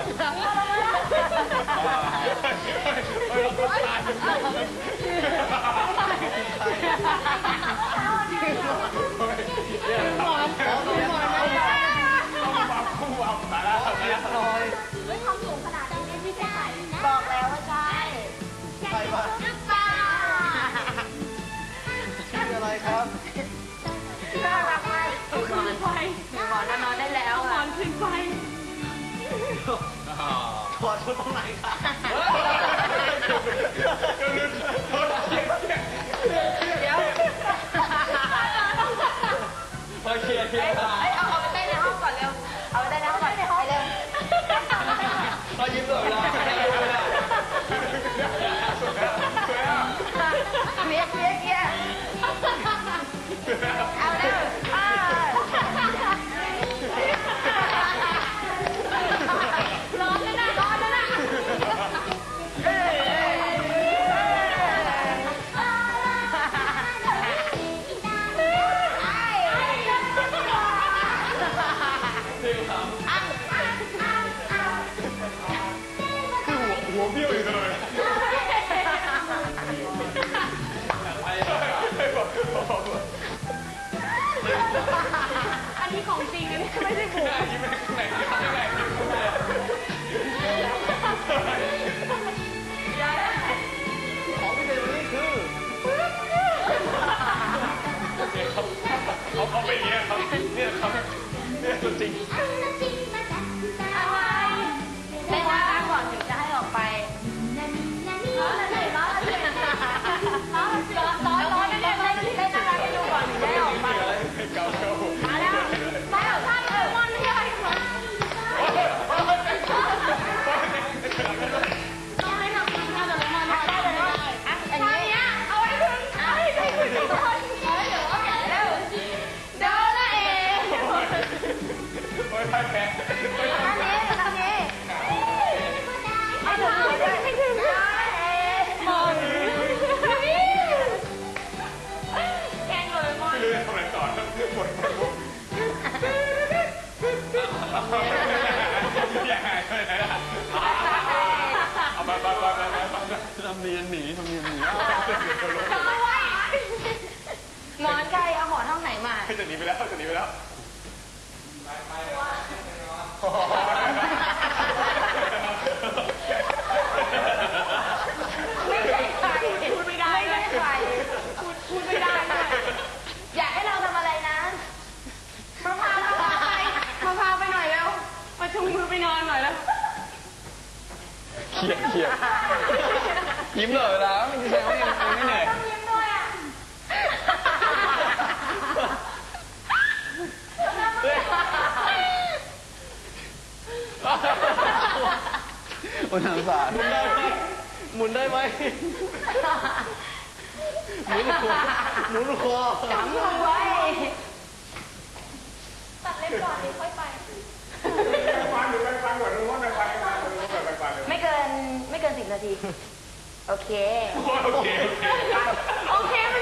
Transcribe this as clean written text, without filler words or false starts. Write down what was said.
บอกแล้วว่าใช่ใครวะชื่ออะไรครับน่ารักมากคืนไฟหมอนนอนได้แล้วหมอนคืนไฟถอดชุดตรงไหนครับเดี๋ยวโอเคเอาไปเต้นในห้องก่อนเร็วเอาไปเต้นในห้องก่อนไปเร็วเรายิ้มเลยนะเมียเอาเร็วร้อนแล้วนะหัวเบี้ยวอยู่เลยอันนี้ของจริงอันนี้ไม่ใช่บุกของพี่เดนนี่คือเขาเป็นอย่างนี้ครับเนี่ยครับเนี่ยตัวจริงอะไรเล่นน้ำก่อนถึงจะให้ออกไปร้อนได้ร้อนได้ดูก่อนถึงจะให้ออกไปมาแล้วไปเอาท่านเลยมอนไม่ได้ทำเนียนหนีหมอนใครเอาหมอนห้องไหนมาจะหนีไปแล้วไม่ใช่ใครพูดไม่ได้พูดไม่ได้อยากให้เราทำอะไรนะมาพาไปหน่อยแล้วมาชุมมือไปนอนหน่อยแล้วเขียดยิ้มเลยแล้วมันจะแสดงว่ายังไม่เหนื่อยยิ้มด้วยอ่ะโอ้ยทางสารหมุนได้ไหมหมุนคอจำเอาไว้ตัดเล็บก่อนดีค่อยไปไม่เกิน10 นาทีโอเค